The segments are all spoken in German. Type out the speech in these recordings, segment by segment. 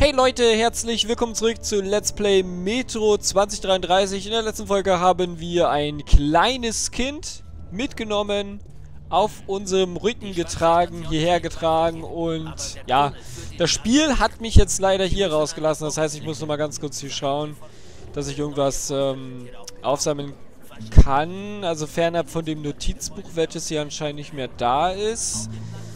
Hey Leute, herzlich willkommen zurück zu Let's Play Metro 2033. In der letzten Folge haben wir ein kleines Kind mitgenommen, auf unserem Rücken getragen, hierher getragen und ja, das Spiel hat mich jetzt leider hier rausgelassen. Das heißt, ich muss nochmal ganz kurz hier schauen, dass ich irgendwas aufsammeln kann. Also fernab von dem Notizbuch, welches hier anscheinend nicht mehr da ist.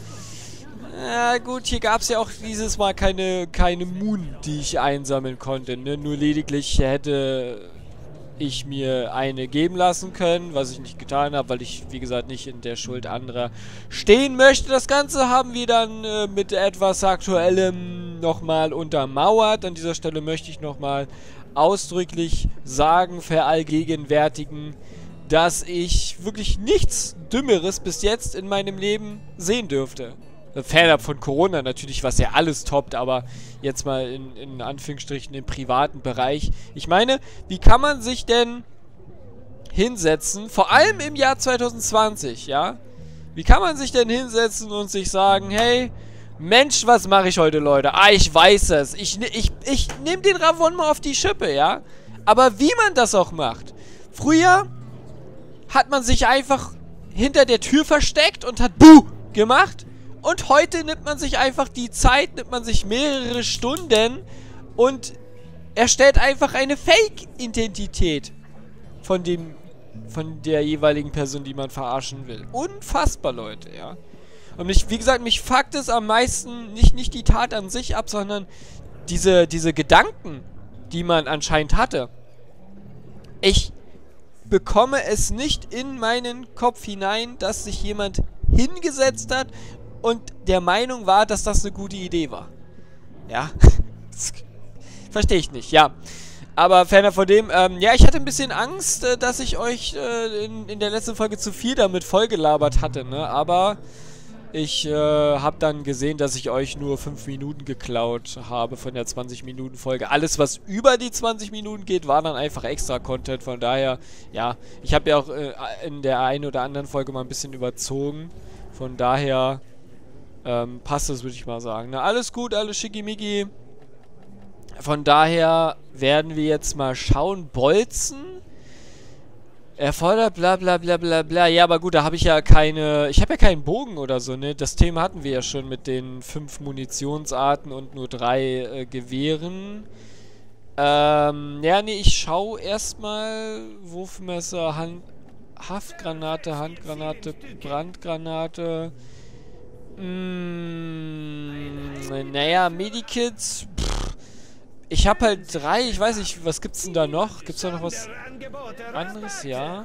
Ja gut, hier gab es ja auch dieses Mal keine Moon, die ich einsammeln konnte, ne? Nur lediglich hätte ich mir eine geben lassen können, was ich nicht getan habe, weil ich, wie gesagt, nicht in der Schuld anderer stehen möchte. Das Ganze haben wir dann mit etwas Aktuellem nochmal untermauert. An dieser Stelle möchte ich nochmal ausdrücklich sagen, verallgegenwärtigen, dass ich wirklich nichts Dümmeres bis jetzt in meinem Leben sehen dürfte. Fernab von Corona natürlich, was ja alles toppt, aber jetzt mal in Anführungsstrichen im privaten Bereich. Ich meine, wie kann man sich denn hinsetzen, vor allem im Jahr 2020, ja? Wie kann man sich denn hinsetzen und sich sagen, hey, Mensch, was mache ich heute, Leute? Ah, ich weiß es. Ich nehme den Ravon mal auf die Schippe, ja? Aber wie man das auch macht. Früher hat man sich einfach hinter der Tür versteckt und hat Buh gemacht. Und heute nimmt man sich einfach die Zeit, nimmt man sich mehrere Stunden und erstellt einfach eine Fake-Identität von der jeweiligen Person, die man verarschen will. Unfassbar, Leute, ja. Und wie gesagt, mich fuckt es am meisten nicht die Tat an sich ab, sondern diese Gedanken, die man anscheinend hatte. Ich bekomme es nicht in meinen Kopf hinein, dass sich jemand hingesetzt hat und der Meinung war, dass das eine gute Idee war. Ja. Verstehe ich nicht, ja. Aber ferner von dem, ja, ich hatte ein bisschen Angst, dass ich euch in der letzten Folge zu viel damit vollgelabert hatte, ne? Aber ich habe dann gesehen, dass ich euch nur 5 Minuten geklaut habe von der 20-Minuten-Folge. Alles, was über die 20 Minuten geht, war dann einfach extra Content. Von daher, ja, ich habe ja auch in der einen oder anderen Folge mal ein bisschen überzogen. Von daher passt das, würde ich mal sagen. Na, alles gut, alles schickimicki. Von daher werden wir jetzt mal schauen. Bolzen erfordert bla bla bla bla bla. Ja, aber gut, da habe ich ja keine... Ich habe ja keinen Bogen oder so, ne? Das Thema hatten wir ja schon mit den 5 Munitionsarten und nur 3 Gewehren. Ja, nee, ich schaue erstmal Wurfmesser, Haftgranate, Handgranate, Brandgranate. Naja, Medikits. Ich habe halt 3. Ich weiß nicht, was gibt's denn da noch? Gibt's da noch was anderes? Ja.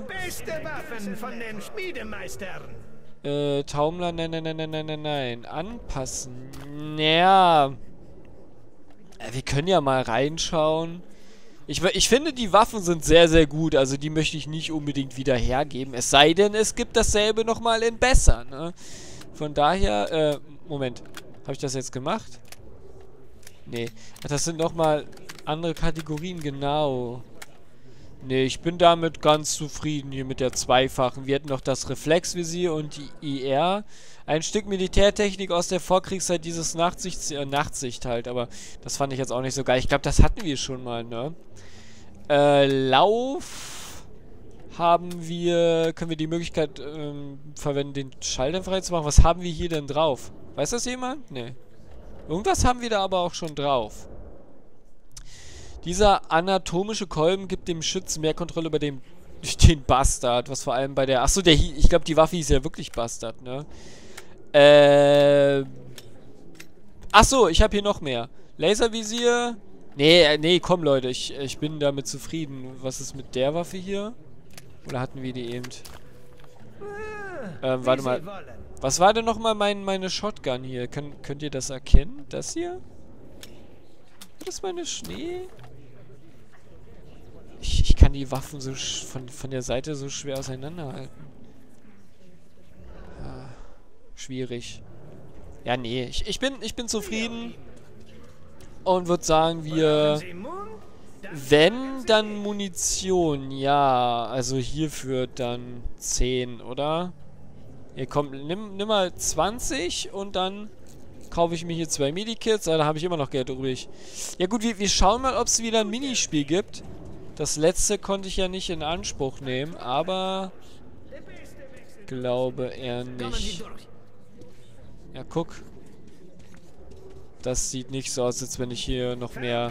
Taumler, nein. Anpassen. Naja. Wir können ja mal reinschauen. Ich finde, die Waffen sind sehr, sehr gut. Also die möchte ich nicht unbedingt wieder hergeben. Es sei denn, es gibt dasselbe nochmal in besser, ne? Von daher, Moment. Habe ich das jetzt gemacht? Nee. Das sind nochmal andere Kategorien, genau. Nee, ich bin damit ganz zufrieden hier mit der zweifachen. Wir hätten noch das Reflexvisier und die IR. Ein Stück Militärtechnik aus der Vorkriegszeit, dieses Nachtsicht halt. Aber das fand ich jetzt auch nicht so geil. Ich glaube, das hatten wir schon mal, ne? Lauf können wir die Möglichkeit verwenden, den Schalldämpfer reinzumachen. Was haben wir hier denn drauf? Weiß das jemand? Nee. Irgendwas haben wir da aber auch schon drauf. Dieser anatomische Kolben gibt dem Schützen mehr Kontrolle über den Bastard. Was vor allem bei der... Achso, ich glaube, die Waffe hieß ja wirklich Bastard, ne? Achso, ich habe hier noch mehr. Laservisier. Nee, komm, Leute. Ich bin damit zufrieden. Was ist mit der Waffe hier? Oder hatten wir die eben? Warte mal. Was war denn nochmal meine Shotgun hier? Könnt ihr das erkennen? Das hier? War das meine Schnee? Ich kann die Waffen so von der Seite so schwer auseinanderhalten. Ah, schwierig. Ja, nee. Ich bin zufrieden. Und würde sagen, wenn, dann Munition. Ja, also hierfür dann 10, oder? Hier, komm, nimm mal 20 und dann kaufe ich mir hier 2 Medikits. Da habe ich immer noch Geld übrig. Ja gut, wir schauen mal, ob es wieder ein Minispiel gibt. Das letzte konnte ich ja nicht in Anspruch nehmen, aber... glaube eher nicht. Ja, guck. Das sieht nicht so aus, als wenn ich hier noch mehr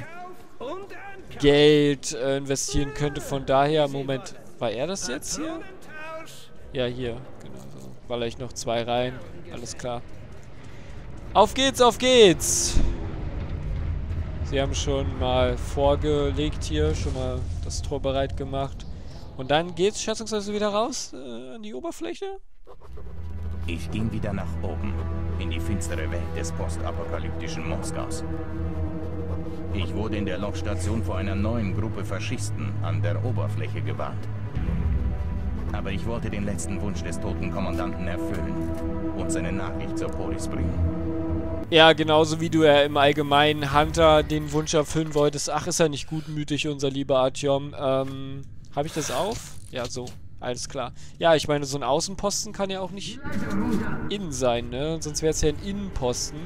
Geld investieren könnte. Von daher, Moment, war er das jetzt hier? Ja, hier, genau. So. Baller ich noch 2 rein. Alles klar. Auf geht's, auf geht's! Sie haben schon mal vorgelegt hier, schon mal das Tor bereit gemacht. Und dann geht's schätzungsweise wieder raus an die Oberfläche? Ich ging wieder nach oben, in die finstere Welt des postapokalyptischen Moskaus. Ich wurde in der Lokstation vor einer neuen Gruppe Faschisten an der Oberfläche gewarnt. Aber ich wollte den letzten Wunsch des toten Kommandanten erfüllen und seine Nachricht zur Polis bringen. Ja, genauso wie du ja im Allgemeinen Hunter den Wunsch erfüllen wolltest. Ach, ist er nicht gutmütig, unser lieber Artyom. Habe ich das auf? Ja, so. Alles klar. Ja, ich meine, so ein Außenposten kann ja auch nicht innen sein, ne? Sonst wäre es ja ein Innenposten.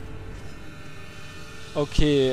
Okay,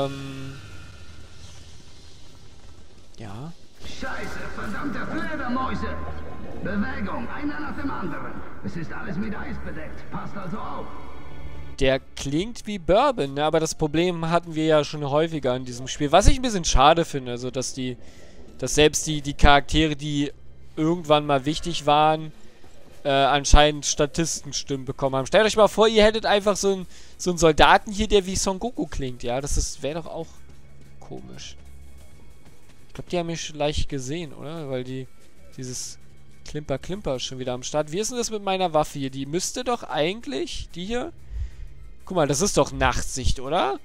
ja. Scheiße, verdammte Fledermäuse! Bewegung, einer nach dem anderen. Es ist alles mit Eis bedeckt. Passt also auf. Der klingt wie Bourbon, ne? Aber das Problem hatten wir ja schon häufiger in diesem Spiel. Was ich ein bisschen schade finde, also dass selbst die Charaktere, die irgendwann mal wichtig waren, anscheinend Statistenstimmen bekommen haben. Stellt euch mal vor, ihr hättet einfach so einen Soldaten hier, der wie Son Goku klingt, ja? Das wäre doch auch komisch. Ich glaube, die haben mich leicht gesehen, oder? Weil dieses Klimper ist schon wieder am Start. Wie ist denn das mit meiner Waffe hier? Die müsste doch eigentlich, die hier... Guck mal, das ist doch Nachtsicht, oder?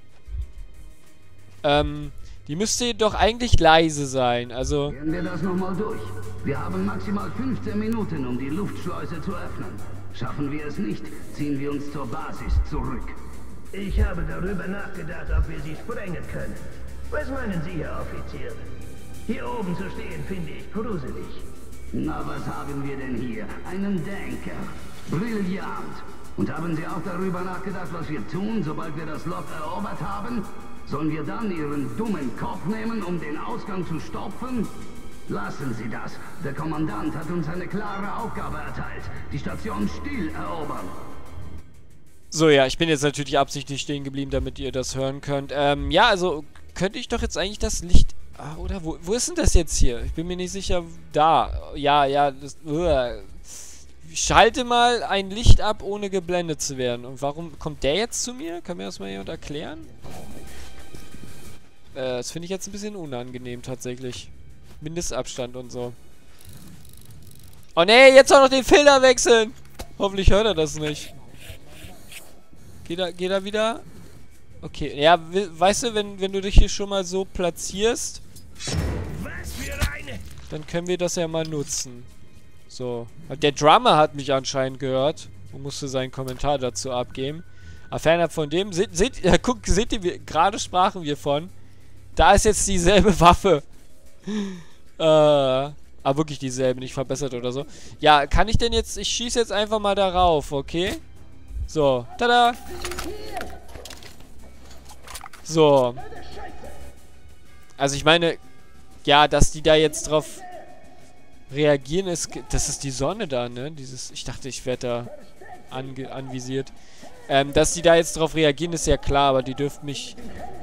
Die müsste doch eigentlich leise sein, also... Gehen wir das nochmal durch. Wir haben maximal 15 Minuten, um die Luftschleuse zu öffnen. Schaffen wir es nicht, ziehen wir uns zur Basis zurück. Ich habe darüber nachgedacht, ob wir sie sprengen können. Was meinen Sie, Herr Offizier? Hier oben zu stehen, finde ich gruselig. Na, was haben wir denn hier? Einen Denker. Brillant. Und haben Sie auch darüber nachgedacht, was wir tun, sobald wir das Loch erobert haben? Sollen wir dann Ihren dummen Kopf nehmen, um den Ausgang zu stopfen? Lassen Sie das. Der Kommandant hat uns eine klare Aufgabe erteilt. Die Station still erobern. So, ja, ich bin jetzt natürlich absichtlich stehen geblieben, damit ihr das hören könnt. Ja, also könnte ich doch jetzt eigentlich das Licht... Ah, oder wo ist denn das jetzt hier? Ich bin mir nicht sicher. Da. Ja, das... Schalte mal ein Licht ab, ohne geblendet zu werden. Und warum kommt der jetzt zu mir? Kann mir das mal jemand erklären? Das finde ich jetzt ein bisschen unangenehm tatsächlich. Mindestabstand und so. Oh ne, jetzt auch noch den Filter wechseln. Hoffentlich hört er das nicht. Geht er wieder? Okay, ja, weißt du, wenn du dich hier schon mal so platzierst, dann können wir das ja mal nutzen. So. Der Drummer hat mich anscheinend gehört und musste seinen Kommentar dazu abgeben. Aber fernab von dem, seht ihr, gerade sprachen wir von. Da ist jetzt dieselbe Waffe. Aber wirklich dieselbe, nicht verbessert oder so. Ja, kann ich denn jetzt... Ich schieße jetzt einfach mal darauf, okay? So. Tada! So. Also ich meine... Ja, dass die da jetzt drauf reagieren ist... Das ist die Sonne da, ne? Ich dachte, ich werde da anvisiert. Dass die da jetzt drauf reagieren, ist ja klar, aber die dürften mich...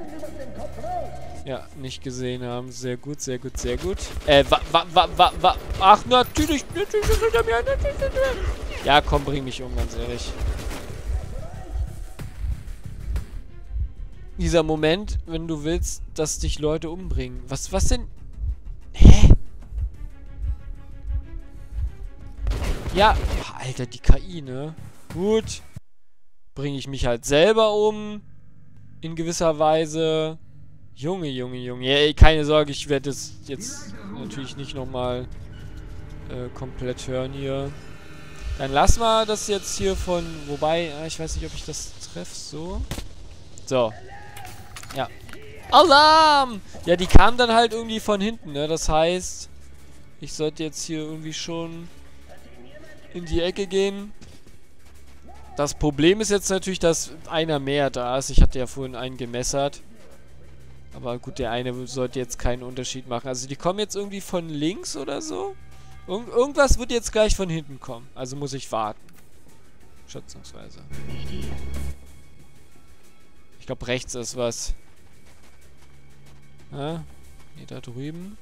Ja, nicht gesehen haben. Sehr gut, sehr gut, sehr gut. Ach, natürlich. Ja, komm, bring mich um, ganz ehrlich. Dieser Moment, wenn du willst, dass dich Leute umbringen. Was denn? Hä? Ja, Alter, die KI, ne? Gut. Bringe ich mich halt selber um. In gewisser Weise. Junge. Ja, keine Sorge, ich werde es jetzt natürlich nicht nochmal komplett hören hier. Dann lassen wir das jetzt hier von... Wobei, ich weiß nicht, ob ich das treffe. So. So. Ja. Alarm! Ja, die kamen dann halt irgendwie von hinten, ne? Das heißt, ich sollte jetzt hier irgendwie schon in die Ecke gehen. Das Problem ist jetzt natürlich, dass einer mehr da ist. Ich hatte ja vorhin einen gemessert. Aber gut, der eine sollte jetzt keinen Unterschied machen. Also die kommen jetzt irgendwie von links oder so. Irgendwas wird jetzt gleich von hinten kommen. Also muss ich warten. Schätzungsweise. Ich glaube, rechts ist was. Ja, nee, da drüben.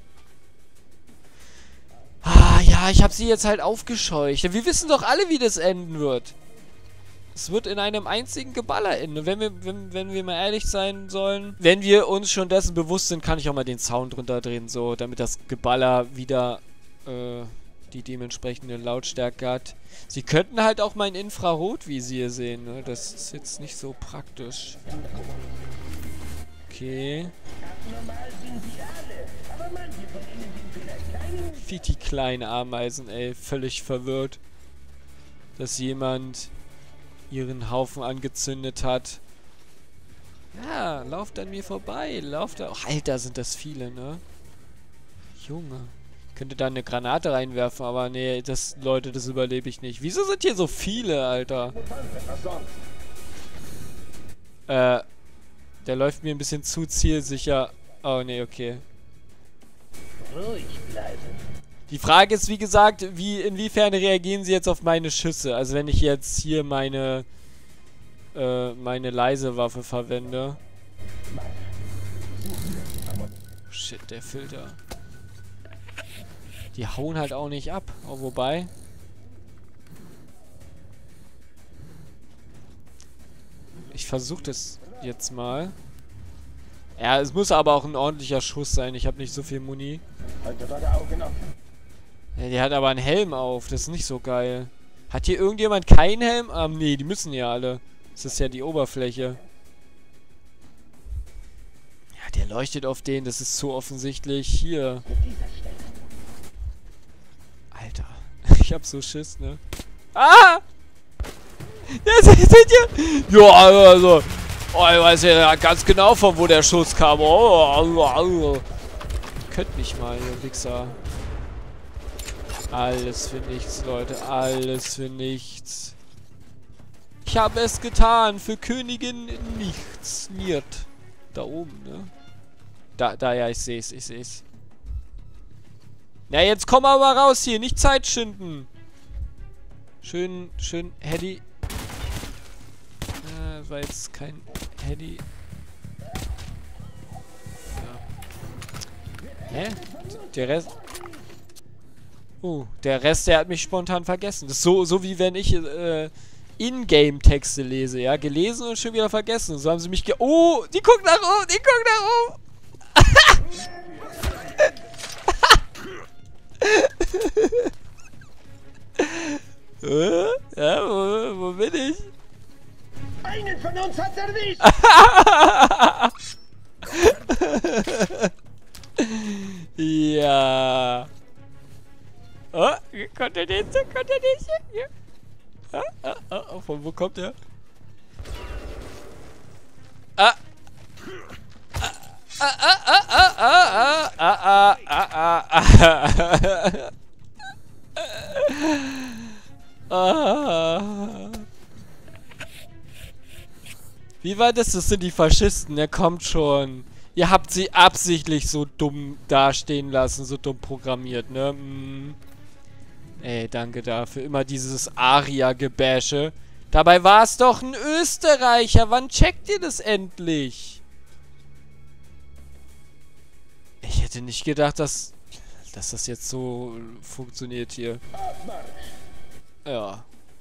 Ah, ja, ich habe sie jetzt halt aufgescheucht. Wir wissen doch alle, wie das enden wird. Es wird in einem einzigen Geballer enden. Wenn wir mal ehrlich sein sollen, wenn wir uns schon dessen bewusst sind, kann ich auch mal den Sound runterdrehen, so, damit das Geballer wieder die dementsprechende Lautstärke hat. Sie könnten halt auch mein Infrarotvisier sehen, ne? Das ist jetzt nicht so praktisch. Okay. Fitti kleine Ameisen, ey. Völlig verwirrt. Dass jemand ihren Haufen angezündet hat. Ja, lauft an mir vorbei. Lauft da. Oh, Alter, sind das viele, ne? Junge. Ich könnte da eine Granate reinwerfen, aber nee, Leute, das überlebe ich nicht. Wieso sind hier so viele, Alter? Der läuft mir ein bisschen zu zielsicher. Oh, nee, okay. Ruhig bleiben. Die Frage ist, wie gesagt, inwiefern reagieren sie jetzt auf meine Schüsse? Also wenn ich jetzt hier meine leise Waffe verwende. Shit, der Filter. Die hauen halt auch nicht ab. Oh, wobei. Ich versuche das jetzt mal. Ja, es muss aber auch ein ordentlicher Schuss sein. Ich habe nicht so viel Muni. Ja, der hat aber einen Helm auf. Das ist nicht so geil. Hat hier irgendjemand keinen Helm? Nee, die müssen ja alle. Das ist ja die Oberfläche. Ja, der leuchtet auf den. Das ist so offensichtlich. Hier. Alter. Ich hab so Schiss, ne? Ah! Ja, seht ihr? Ja, also... Oh, ich weiß ja ganz genau, von wo der Schuss kam. Oh. Könnt nicht mal, ihr Wichser. Alles für nichts, Leute. Alles für nichts. Ich habe es getan. Für Königin nichts. Niert. Da oben, ne? Da, ja, ich seh's, ich seh's. Na, jetzt komm aber raus hier. Nicht Zeit schinden. Schön, Heady. Das war jetzt kein Heady. Ja. Hä? Der Rest... der Rest, der hat mich spontan vergessen. Das ist so wie wenn ich Ingame-Texte lese, ja? Gelesen und schon wieder vergessen. So haben sie mich Oh, die guckt nach oben, die guckt nach oben. Ja, wo bin ich? Einen von uns hat er nicht! Ja. Oh, kommt der nächste? Kommt der nächste? Ja. Von wo kommt der? Wie war das? Das sind die Faschisten, der kommt schon. Ihr habt sie absichtlich so dumm dastehen lassen, so dumm programmiert, ne? Ey, danke dafür. Immer dieses Aria-Gebäsche. Dabei war es doch ein Österreicher. Wann checkt ihr das endlich? Ich hätte nicht gedacht, dass das jetzt so funktioniert hier. Ja.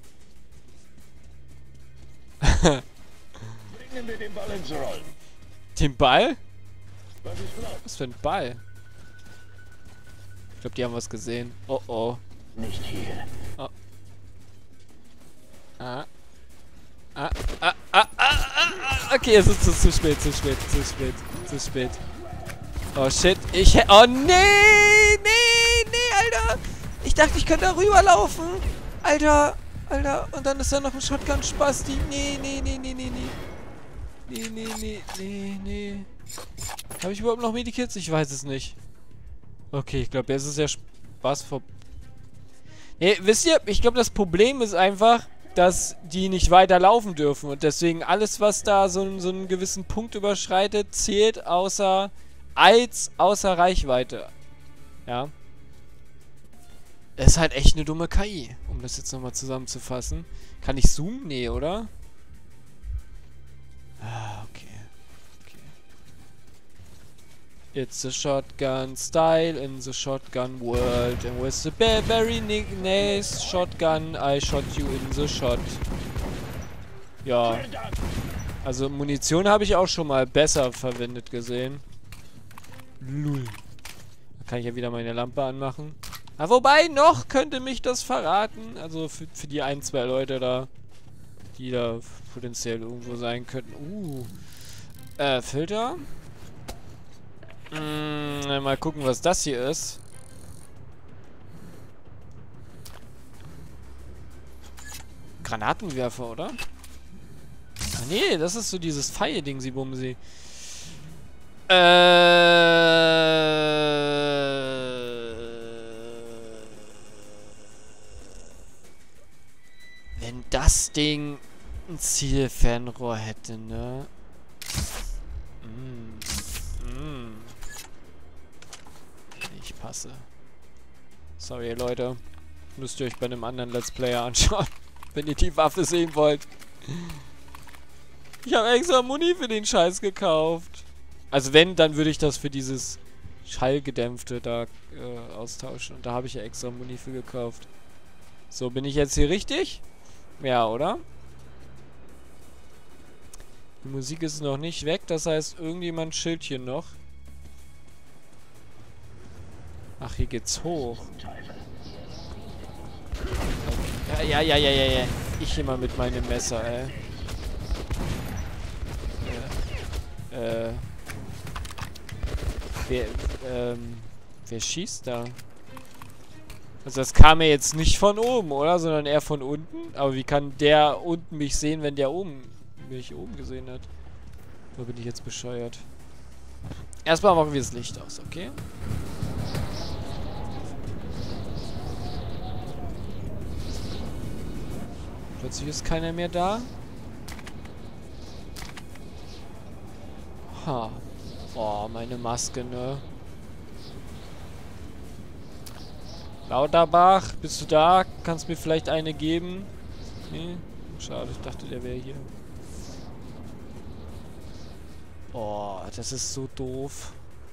Bringen wir den Ball ins Rollen. Den Ball? Was ist los? Was für ein Ball? Ich glaube, die haben was gesehen. Oh oh. Nicht hier. Oh. Okay, es ist zu spät. Oh shit, oh nee, Alter. Ich dachte, ich könnte da rüberlaufen. Alter. Und dann ist da noch ein Shotgun-Spasti. Nee. Habe ich überhaupt noch Medikits? Ich weiß es nicht. Okay, ich glaube, jetzt ist ja Spaß vor... Nee, wisst ihr, ich glaube, das Problem ist einfach, dass die nicht weiter laufen dürfen. Und deswegen alles, was da so einen gewissen Punkt überschreitet, zählt außer Reichweite. Ja. Das ist halt echt eine dumme KI, um das jetzt nochmal zusammenzufassen. Kann ich zoomen? Nee, oder? Ah, okay. It's a shotgun style in the shotgun world. And with the very nice shotgun, I shot you in the shot. Ja. Also Munition habe ich auch schon mal besser verwendet gesehen. Lul. Da kann ich ja wieder meine Lampe anmachen. Ah, wobei, noch könnte mich das verraten. Also für die 1, 2 Leute da, die da potenziell irgendwo sein könnten. Filter. Mal gucken, was das hier ist. Granatenwerfer, oder? Ah, nee, das ist so dieses Pfeil-Dingsi-Bumsi. Wenn das Ding ein Zielfernrohr hätte, ne? Ich passe. Sorry, Leute. Müsst ihr euch bei einem anderen Let's Player anschauen, wenn ihr die Waffe sehen wollt. Ich habe extra Muni für den Scheiß gekauft. Also wenn, dann würde ich das für dieses Schallgedämpfte da austauschen. Und da habe ich ja extra Muni für gekauft. So, bin ich jetzt hier richtig? Ja, oder? Die Musik ist noch nicht weg, das heißt, irgendjemand chillt hier noch. Ach, hier geht's hoch. Okay. Ja. Ich hier mal mit meinem Messer, ey. Wer schießt da? Also das kam ja jetzt nicht von oben, oder? Sondern eher von unten. Aber wie kann der unten mich sehen, wenn der oben mich oben gesehen hat? Wo bin ich jetzt bescheuert? Erstmal machen wir das Licht aus, okay? Plötzlich ist keiner mehr da. Ha. Oh, meine Maske, ne? Lauterbach, bist du da? Kannst mir vielleicht eine geben? Nee? Schade, ich dachte, der wäre hier. Oh, das ist so doof.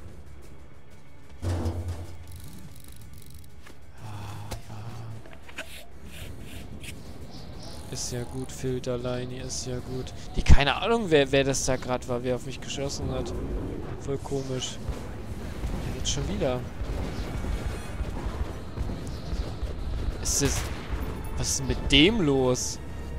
Ah, ja. Ist ja gut, Filterleini, ist ja gut. Die, keine Ahnung, wer das da gerade war, wer auf mich geschossen hat. Voll komisch. Ja, jetzt schon wieder. Ist das... Was ist mit dem los?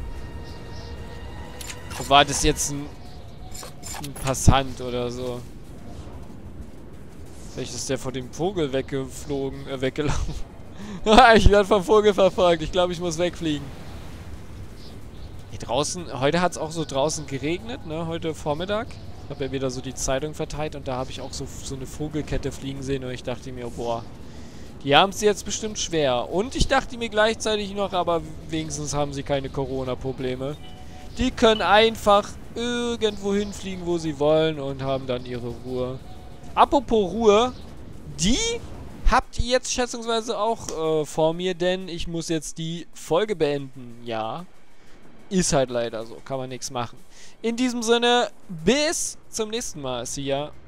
War das jetzt ein Passant oder so? Vielleicht ist der vor dem Vogel weggelaufen. Ich werde vom Vogel verfolgt. Ich glaube, ich muss wegfliegen. Hier draußen, heute hat es auch so draußen geregnet, ne? Heute Vormittag. Ich habe ja wieder so die Zeitung verteilt und da habe ich auch so eine Vogelkette fliegen sehen und ich dachte mir, boah, die haben es jetzt bestimmt schwer. Und ich dachte mir gleichzeitig noch, aber wenigstens haben sie keine Corona-Probleme. Die können einfach irgendwo hinfliegen, wo sie wollen und haben dann ihre Ruhe. Apropos Ruhe, die habt ihr jetzt schätzungsweise auch vor mir, denn ich muss jetzt die Folge beenden. Ja, ist halt leider so, kann man nichts machen. In diesem Sinne, bis zum nächsten Mal. See ya.